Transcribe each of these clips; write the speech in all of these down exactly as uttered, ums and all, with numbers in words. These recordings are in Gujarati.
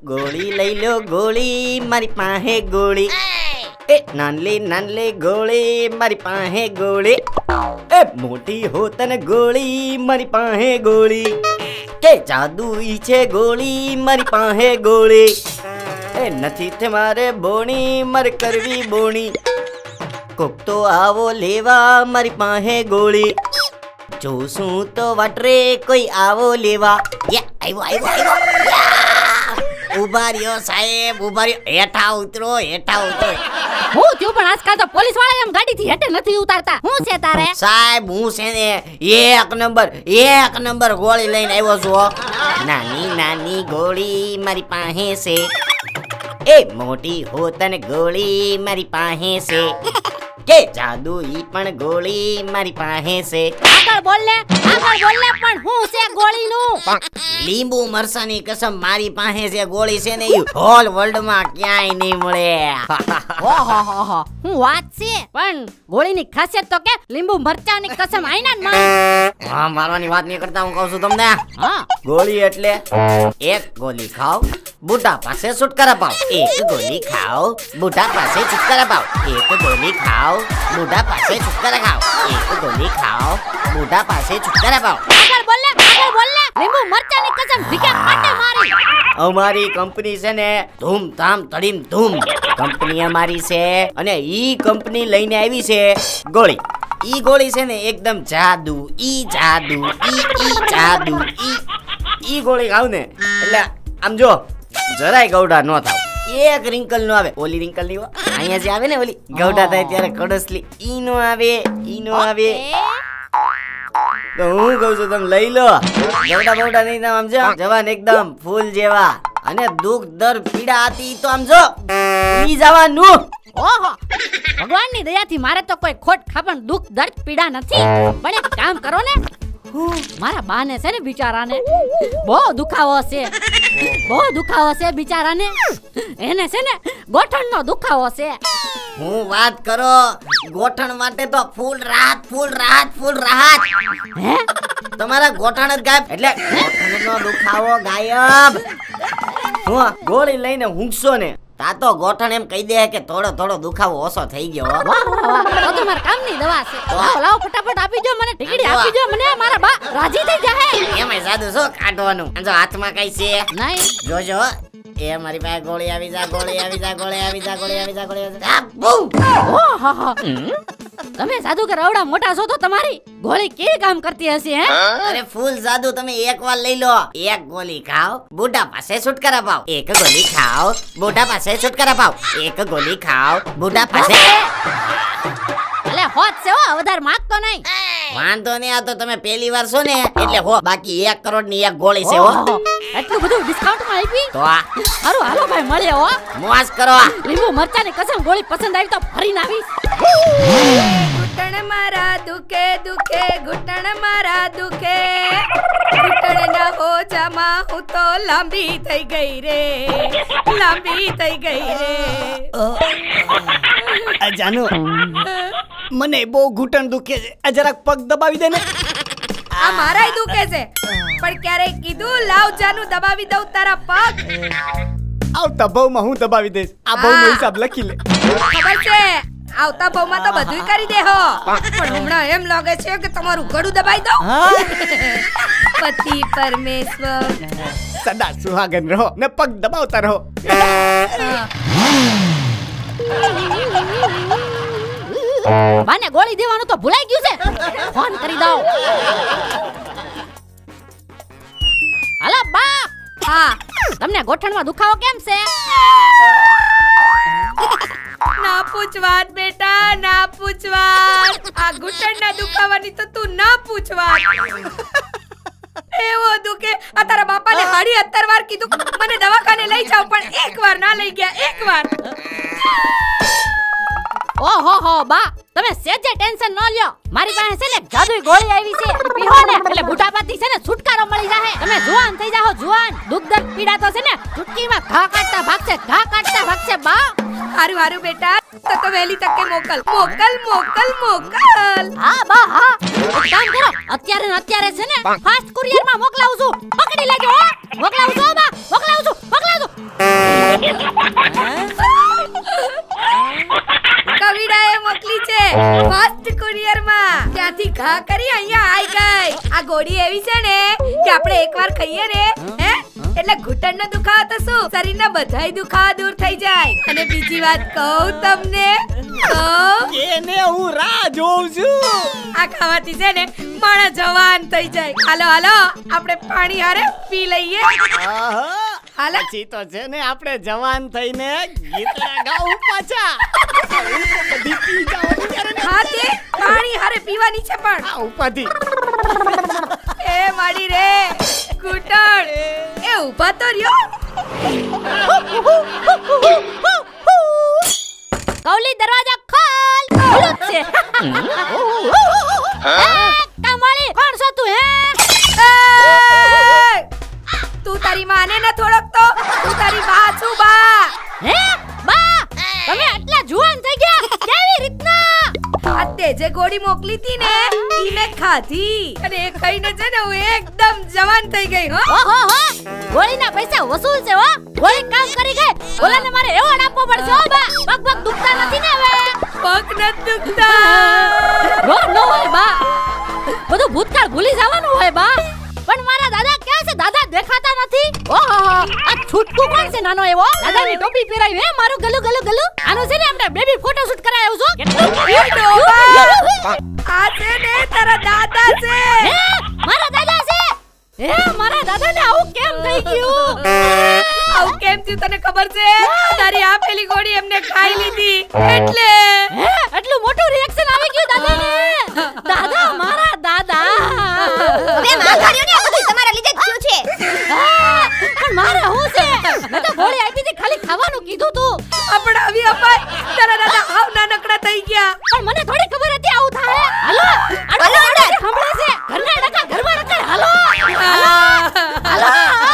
ગોળી લઈ લો ગોળી મારી પાસે ગોળી એ નાનલી નાનલી ગોળી મારી પાસે ગોળી એ મોટી હોતન ગોળી મારી પાસે ગોળી કે જાદુ ઈ છે ગોળી મારી પાસે ગોળી એ નથી તે મારે બોણી મારે કરવી બોણી કોક તો આવો લેવા મારી પાસે ગોળી જોશું તો વાટરે કોઈ આવો લેવા યા આવ્યો આવ્યો આવ્યો ઉભા રહ્યો સાહેબ ઉભા રહ્યો હેઠા ઉતરો હેઠા ઉતરો હું થયું પણ આજકાલ તો પોલીસ વાળા એમ ગાડીથી હેઠે નથી ઉતારતા હું છે તારે સાહેબ હું છે ને એક નંબર એક નંબર ગોળી લઈને આવ્યો છું નાની નાની ગોળી મારી પાસે છે એ મોટી હોતન ગોળી મારી પાસે છે કે જાદુ ઈ પણ ગોળી મારી પાસે છે આગળ બોલ ને આગળ બોલ ને પણ હું છે ગોળીનું લીંબુ મરસાની કસમ મારી પાસે જે ગોળી છે ને ઈ હોલ વર્લ્ડ માં ક્યાંય નહીં મળે ઓહો હો હો હું વાત છે પણ ગોળીની ખાસિયત તો કે લીંબુ મરચાની કસમ આઈના જ માં હા મારવાની વાત નહીં કરતા હું કહું છું તમને હા ગોળી એટલે એક ગોળી ખાઓ બુઢા પાસે છુટકારા પાઓ એક ગોળી ખાઓ બુઢા પાસે છુટકારા પાઓ એક ગોળી ખાઓ બુઢા પાસે છુટકારા ખાઓ એક ગોળી ખાઓ બુઢા પાસે છુટકારા પાઓ આગળ બોલ ને આગળ બોલ ને લીંબુ મરચાની કસમ ભીખા કાટે મારી અમારી કંપની છે ને ધૂમ ધામ તડીમ ધૂમ કંપની અમારી છે અને ઈ કંપની લઈને આવી છે ગોળી ઈ ગોળી છે ને એકદમ જાદુ ઈ જાદુ ઈ ઈ જાદુ ઈ ઈ ગોળી ખાવ ને એટલે આમ જો જરાય ગૌડા નો થાવ એક રિંકલ નો આવે ઓલી રિંકલ ની અહીંયા જે આવે ને ઓલી ગૌડા થાય ત્યારે કડસલી ઈ નો આવે ઈ નો આવે તો હું કહું છું તમે લઈ લો ગૌડા ગૌડા નહીં આમ જો જવાન એકદમ ફૂલ જેવા અને દુઃખ દર પીડા હતી તો આમ જો ઈ જવાનું ઓહો ભગવાનની દયાથી મારે તો કોઈ ખોટ ખાપણ દુઃખ દર્દ પીડા નથી પણ એક કામ કરો ને મારા બાને છે ને બિચારાને બહુ દુખાવો છે બહુ દુખાવો છે બિચારાને એને છે ને ગોઠણનો દુખાવો છે હું વાત કરો ગોઠણ માટે તો ફૂલ રાહત ફૂલ રાહત ફૂલ રાહત હે તમારા ગોઠણ જ ગાયબ એટલે ગોઠણનો દુખાવો ગાયબ હું ગોળી લઈને ઊંઘશો ને તા તો ગોઠણ એમ કહી દે કે થોડો થોડો દુખાવો ઓછો થઈ ગયો વાહ વાહ વાહ તો તમાર કામની દવા છે લાવ લાવ ફટાફટ આપી દો મને ટીકડી આપી દો મને મારા બા રાજી થઈ જાહે એમાં સાદું શું કાઢવાનું જો હાથમાં કઈ છે નહીં જોજો એ મારી પાસે ગોળી આવી જા ગોળી આવી જા ગોળી આવી જા ગોળી આવી જા ગોળી આવી જા બૂમ ઓહો તમે સાધુ કે રવડા મોટા છો તો તમારી ગોળી કેવી કામ કરતી હશે હે અરે ફૂલ જાદુ તમે એક વાર લઈ લો એક ગોળી ખાઓ બુઢા પાસે છુટકારા પાઓ એક ગોળી ખાઓ બુઢા પાસે છુટકારા પાઓ એક ગોળી ખાઓ બુઢા પાસે અલે હોત છે હો વધારે માંગતો નહીં વાંધો નહીં આ તો તમે પહેલી વાર છો ને એટલે હો બાકી એક કરોડ ની એક ગોળી છે હો એટલું બધું ડિસ્કાઉન્ટ માં આપી તો આ હારું હાલો ભાઈ મળે હો મોજ કરો લીંબુ મરચાની કસમ ગોળી પસંદ આવી તો ફરીને આવીશ ઘૂંટણ મારા દુખે દુખે ઘૂંટણ મારા દુખે ઘૂંટણના હોજામાં હું તો લાંબી થઈ ગઈ રે લાંબી થઈ ગઈ રે આ જાનો મને બહુ ઘૂંટણ દુખે છે આ જરાક પગ દબાવી દે ને આ મારાય દુખે છે પણ ક્યારેય કીધું લાવ જાનું દબાવી દઉં તારા પગ આવતા ભાવમાં હું દબાવી દઈશ આ ભાવનો હિસાબ લખી લે ખબર છે આવતા ભાવમાં તો બધુંય કરી દે હો પણ હમણાં એમ લાગે છે કે તમારું ગળું દબાઈ દઉં પતિ પરમેશ્વર સદા સુહાગન રહો ને પગ દબાવતા રહો બાને ગોળી દેવાનું તો ભૂલાઈ ગયું છે ફોન કરી દઉં હાલો બા હા તમને ગોઠણમાં દુખાવો કેમ છે ના પૂછવાત બેટા ના પૂછવાત આ ઘૂંટણના દુખાવાની તો તું ના પૂછવાત એવો દુખે આ તારા બાપાને હાડી અત્તર વાર કીધું મને દવાખાને લઈ જાવ પણ એક વાર ના લઈ ગયા એક વાર ઓહો હો બા તમે સેજે ટેન્શન ન લ્યો મારી પાસે છે ને જાદુઈ ગોળી આવી છે પીવો ને એટલે બુઢાપાથી છે ને છુટકારો મળી જાહે તમે જુવાન થઈ જાહો જુવાન દુઃખ દર્દ પીડા તો છે ને ચુટકીમાં ઘા કાઢતા ભાગશે ઘા કાઢતા ભાગશે બા હારું હારું બેટા તો તો વહેલી તકે મોકલ મોકલ મોકલ મોકલ હા બા હા એક કામ કરો અત્યારે ને અત્યારે છે ને ફાસ્ટ કુરિયર માં મોકલાવું છું પકડી લેજો હો મોકલાવું છું બા મોકલાવું છું મોકલાવું છું કવિડાએ મોકલી છે ફાસ્ટ કુરિયર માં, ત્યાંથી ઘા કરી અહીંયા આવી ગઈ. આ ગોળી એવી છે ને કે આપણે એકવાર ખાઈએ ને હે એટલે ઘૂંટણનો દુખાવો તો શું શરીરના બધાય દુખાવા દૂર થઈ જાય. અને બીજી વાત કહું તમને, કહું એને હું રાહ જોઉં છું. આ ખાવાથી છે ને માણસ જવાન થઈ જાય. હાલો હાલો આપણે પાણી હારે પી લઈએ. હાલો પછી તો છે ને આપણે જવાન થઈને ગીત ગાવું પાછા. બધી પી જાવ ત્યારે હા તે પાણી હારે પીવાની છે પણ આ ઉપાધી. એ માડી રે ઘૂંટણ એ ઊભા તો રહ્યો. કૌલી દરવાજા ખોલ. ખુલ્લું જ છે. એ, કામવાળી, કોણ છો તું હે? એ! તું તારી માને ન થોડકતો, તું તારી બા છું બા. હે બા, તમે આટલા જુવાન થઈ ગયા કેવી રીતના? આ તે જે ગોળી મોકલી હતી ને ઈ મેં ખાધી અને એ ખાઈને છે ને હું એકદમ જવાન થઈ ગઈ. હો ઓહો હો, ગોળીના પૈસા વસૂલ છે હો. ગોળી કામ કરી ગઈ. ઓલાને મારે એવોર્ડ આપવો પડશે હો બા. પગ પગ દુખતા નથી ને હવે? પગ ન દુખતા. નો નો હોય બા, બધું ભૂતકાળ ભૂલી જવાનું હોય બા. પણ મારા દાદા ક્યાં છે? દાદા દેખાતા નથી. ઓહો આ છૂટકું કોણ છે નાનો એવો? દાદાની ટોપી પહેરાવી હે મારું ગલુ ગલુ ગલુ. આનો છે ને આપણે બેબી ફોટો શૂટ કરાવ્યો છો. કેટલું એ ડોબા, આ છે ને તારા દાદા છે. હે મારા દાદા છે? હે મારા દાદાને આવું કેમ થઈ ગયું? આવું કેમ થયું તને ખબર છે? તારી આપેલી ગોળી એમને ખાઈ લીધી એટલે. હે એટલું મોટું રિએક્શન આવી ગયું દાદાને. દાદા મારા દાદા. બે માથારીઓ ને આ બધું તમારા લીધે જ થયું છે. હા, પણ મારે હું છે? મેં તો ગોળી આપી હતી, ખાલી ખાવાનું કીધું તું. આપણે આવી અપાય તારા દાદા હાવ નાનકડા થઈ ગયા. પણ મને થોડી ખબર હતી આવું થાય. હાલો હાલો હાલો હમણાં છે ઘરના ડકા ઘરમાં રખાય. હાલો હાલો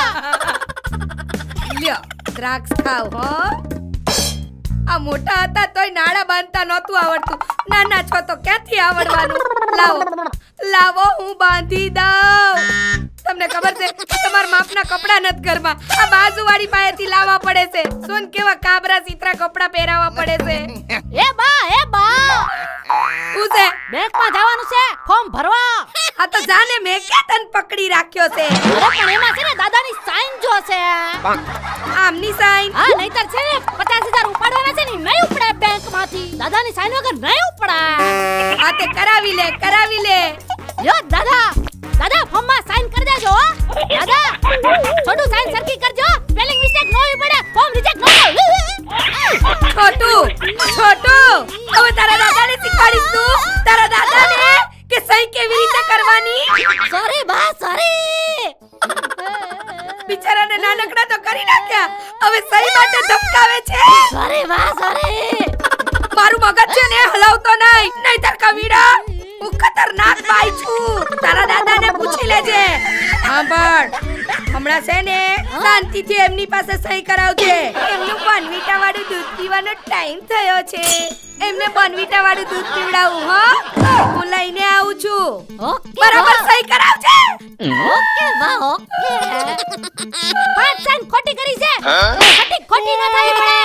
લ્યો દ્રાક્ષ ખાવ હો. આ મોટા હતા તોય નાળા બાંધતા નહોતું આવડતું, નાના છો તો ક્યાંથી આવડવાનું? લાવો લાવો હું બાંધી દઉં. તમને ખબર છે તમારા માપના કપડા નથી ઘરમાં, આ બાજુવાળી પાસેથી લાવવા પડે છે. સોન કેવા કાબરા સીતરા કપડા પહેરાવવા પડે છે. એ બા એ બા, શું છે? બેંકમાં જવાનું છે ફોર્મ ભરવા. આ તો જાને મેં ક્યાં તને પકડી રાખ્યો છે. અરે પણ એમાં છે ને દાદાની સાઈન જોશે. આમની સાઈન? હા નહીતર છે ને પચાસ હજાર ઉપાડવાના છે ને નહીં ઉપડે બેંકમાંથી. દાદાની સાઈન વગર નહીં ઉપડાય. આ તે કરાવી લે કરાવી લે. યો દાદા દાદા ફોર્મમાં સાઈન કરી દેજો હો. દાદા છોટું સાઈન સરખી કરજો, સ્પેલિંગ મિસ્ટેક ન હોય પડે, ફોર્મ રિજેક્ટ ન થાય. છોટું છોટું હવે તારા દાદાને શીખવાડીશ તું, તારા દાદાને કે સહી કેવી રીતે કરવાની. સોરી બા સોરી. બિચારાને નાનકડા તો કરી નાખ્યા, હવે સહી માટે ધમકાવે છે. સોરી બા સોરી. મારું મગજ છે ને હલાવતો નહીં, નહીતર કવીડા હું ખતરનાક બાઈ છું. તારા દાદાને પૂછી લેજે. સાંભળ, હમણાં છે ને શાંતિથી એમની પાસે સહી કરાવજે. એમનું બોનવીટા વાળું દૂધ પીવાનો ટાઈમ થયો છે. એમને બોનવીટા વાળું દૂધ પીવડાવું હો. હું લઈને આવું છું. ઓકે બરાબર સહી કરાવજે. ઓકે બા ઓકે. પાંચ સાઈન ખોટી કરી છે. ખોટી ખોટી ન થાય પડે.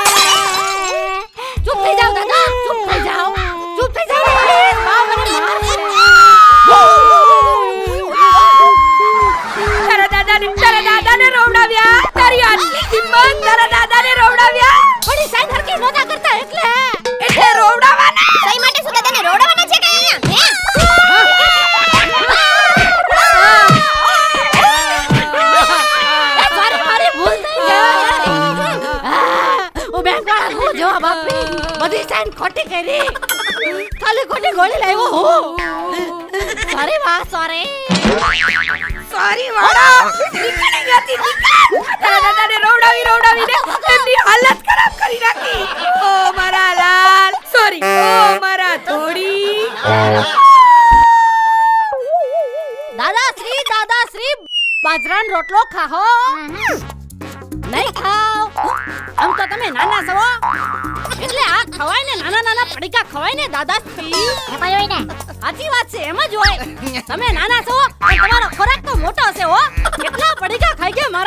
ચૂપ થઈ જાઓ દાદા, ચૂપ થઈ જાઓ, ચૂપ થઈ જાઓ પ્લીઝ. બા મને મારશે. તારા દાદાને તારા દાદાને રોવડાવ્યા. તારી આટલી હિંમત તારા દાદાને રોવડાવ્યા. થોડી સાઈન હરકી નોતા કરતા એટલે એટલે રોવડાવવાના. સહી માટે શું દાદાને રોડવાના છે કે અહીંયા? એ મારી મારી ભૂલ થઈ ગઈ. હું બેંક વાળા હું જવાબ આપી, બધી સાઈન ખોટી કરી, ખાલી ખોટી ગોળી લાવ્યો હું. સોરી બા સોરી. સોરી વાળા નીકળી ગઈ નીકળ. તારા દાદાને રોવડાવી રોવડાવીને એમની હાલત ખરાબ કરી નાખી. ઓ મારા લાલ, સોરી. ઓ મારા થોડી. દાદાશ્રી દાદાશ્રી બાજરાનો રોટલો ખાઓ. નહીં ખાઓ. આમ તો તમે નાના છો એટલે આ ખવાય ને, નાના નાના પડીકા ખવાય ને દાદાશ્રી. એમ જ હોય ને. સાચી વાત છે, એમ જ હોય. તમે નાના છો તમારો ખોરાક તો મોટો છે હો. કેટલા પડીકા ખાઈ ગયા મારા દાદા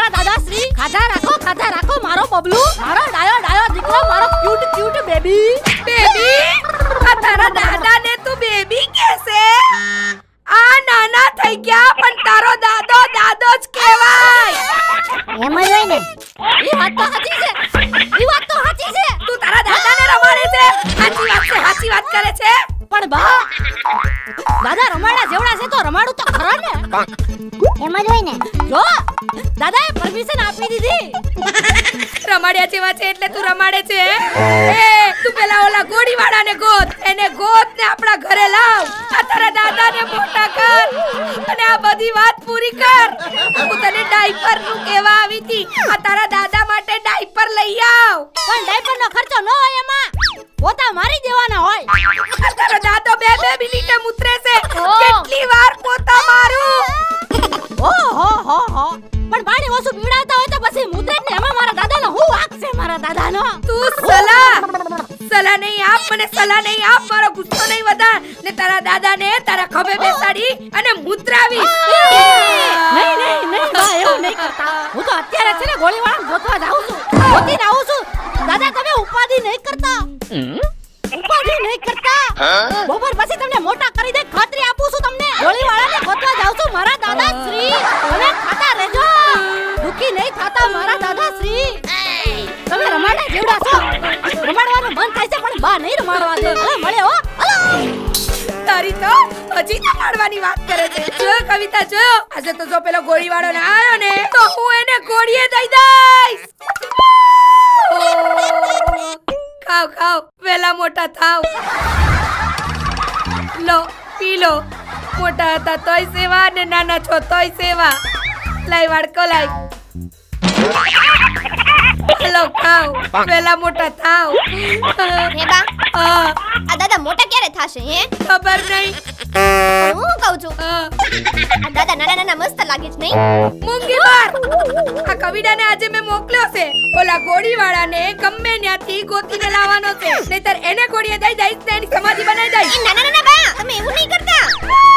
શ્રી ખાધા રાખો ખાધા રાખો મારો બબલુ મારો ડાયો ડાયો દીકરો મારો ક્યુટ ક્યુટ બેબી બેબી આ તારા દાદા ને તું બેબી કહેશે આ નાના થઈ ગયા પણ તારો દાદો દાદો જ કહેવાય એમ જ હોય ને ઈ વાત તો સાચી છે ઈ વાત તો સાચી છે તું તારા દાદાને રમાડે છે સાચી વાત છે સાચી વાત કરે છે પણ બા દાદા રમાડા જેવડા છે તો રમાડું તો ખરા ને એમ જ હોય ને જો દાદાએ પરમિશન આપી દીધી રમાડ્યા જેવા છે એટલે તું રમાડે છે એ તું પેલા ઓલા ગોળીવાળાને ગોત એને ગોત ને આપણા ઘરે લાવ આ તારા દાદાને મોટા કર અને આ બધી વાત પૂરી કર હું તને ડાયપર નું કહેવા આવી હતી આ તારા દાદા માટે ડાયપર લઈ આવ પણ ડાયપર નો ખર્ચો ન હોય એમાં પોતા મારી દેવાના હોય તારો દાદો બે બે મિનિટે મૂત્રે છે ઓહ. કેટલી વાર પોતા મારું ઓ હો હો હો પણ પાણી ઓછું પીવડાવતા હોય તો પછી મુદ્રેજ ને એમાં મારા દાદાનો હું વાંક છે મારા દાદાનો તું સલાહ સલાહ નહીં આપ મને સલાહ નહીં આપ મારો ગુસ્સો નહીં વધાર ને તારા દાદાને તારા ખભે બેસાડી અને મુદ્રાવી નહીં નહીં નહીં બા એવું નહીં કરતા હું તો અત્યારે છે ને ગોળીવાળા ગોતવા જાઉં છું ગોતીને આવું છું દાદા તમે ઉપાધિ નહીં કરતા ઉપાધિ નહીં કરતા બપોર પછી તમને મોટા કરી દે ખાતરી આપું છું તમને ગોળીવાળાને ગોતવા જાઉં છું મારા દાદા શ્રી તમે ખાતા રહેજો દુખી નહીં થાતા મારા દાદા શ્રી તમે રમાડા જેવડા છો રમાડવાનું મન થાય છે પણ બા નહીં રમાડવા દે હવે મળે હો હલો તારી તો હજી તો પાડવાની વાત કરે છે જો કવિતા જો આજે તો જો પેલો ગોળીવાળો ને આવ્યો ને તો હું એને ગોળીએ દઈ દઈશ ખાવ ખાવ વેલા મોટા થાવ લો પી લો મોટા હતા તોય સેવા ને નાના છો તોય સેવા લાઈ વાડકો લાઈ લો ખાવ વેલા મોટા થાવ હે બા હા, આ દાદા મોટા ક્યારે થાશે હે ખબર નહીં હું કહું છું હા. આ દાદા નાના નાના મસ્ત લાગે છે નહીં મૂંગી માર આ કવિડાને આજે મેં મોકલ્યો છે ઓલા ગોળીવાળાને ગમે ત્યાંથી ગોતીને લાવવાનો છે નહીતર એને ગોળીએ દઈ દઈશ ને એની સમાધિ બનાવી એ દઈશ નાના નાના બા તમે એવું નહીં કરતા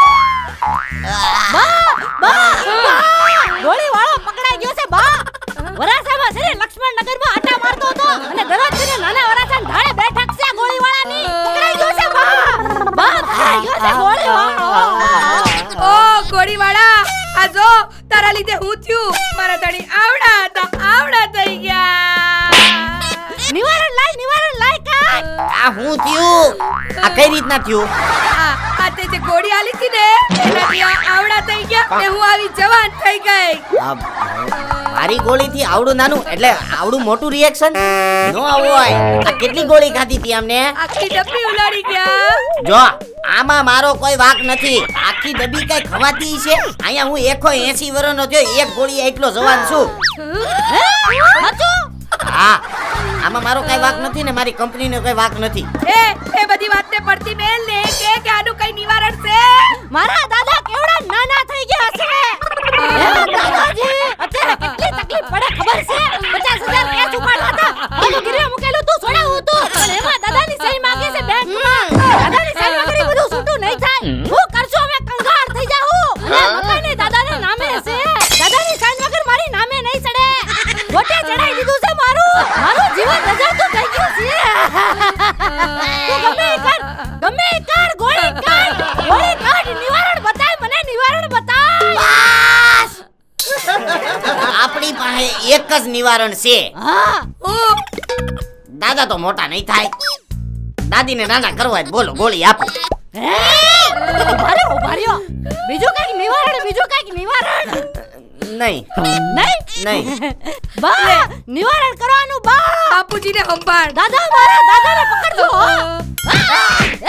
બા બા ગોળીવાળો પકડાઈ ગયો છે બા વરાસામાં છે ને લક્ષ્મણનગરમાં આટા મારતો હતો અને દરરોજ છે ને નાના વરાસા ઢાળે બેઠક છે ગોળીવાળાની પકડાઈ ગયો છે બા બા પકડાઈ ગયો છે ગોળીવાળો ઓ ગોળીવાળા આ જો તારા લીધે હું થયું મારા ધણી આવડા હતા આવડા થઈ ગયા નિવારણ લાય નિવારણ લાય કાઈ આ હું થયું આ કઈ રીતના થયું આ આ તે જે ગોળી આલી હતી ને એનાથી આ આવડા થઈ ગયા ને હું આવી જવાન થઈ ગઈ આ મારી ગોળી થી આવડું નાનું એટલે આવડું મોટું રિએક્શન નો હોય આ કેટલી ગોળી ખાધી હતી અમને આખી ડબ્બી ઉલાડી ગયા જો આમાં મારો કોઈ વાંક નથી આખી ડબ્બી કઈ ખવાતી છે અહીંયા હું એકસો એંસી વર્ષનો થયો એક ગોળી એટલો જવાન છું સાચું હા આમાં મારો કઈ વાંક નથી ને મારી કંપનીનો કઈ વાંક નથી એ એ બધી વાતને પડતી મેલ ને કે કે આનું કઈ નિવારણ છે મારા દાદા કેવડા નાના થઈ ગયા છે હે દાદાજી અત્યારે કેટલી તકલીફ પડે ખબર છે પચાસ હજાર કેસ ઉપાડવા હતા બધું ગીરવે મૂકેલું તું છોડાવું તું અને એમાં દાદાની સહી માંગે છે બેંકમાં દાદાની સહી વગર ઈ બધું છૂટું નહીં થાય હું કરશું અમે કંગાળ થઈ જાઉં અને મકાને દાદાના નામે છે દાદાની સહી વગર મારી નામે નહીં ચડે ગોટે ચડાઈ દીધું છે મારું મારું જીવન રજાતું થઈ ગયું છે તું ગમે એ કર ગમે એ કર ગોળી કર ગોળી કાઢ નિવારણ બતાય મને નિવારણ બતાય આપણી પાસે એક જ નિવારણ છે હા ઓ દાદા તો મોટા નહીં થાય દાદીને નાના કરવા જ બોલો ગોળી આપો હે ઉભા રહ્યો ઉભા રહ્યો બીજું કઈક નિવારણ બીજું કઈક નિવારણ નહીં નહીં નહીં બા નિવારણ કરવાનું બા બાપુજીને સંભાળ દાદા મારા દાદાને પકડજો હો. આ,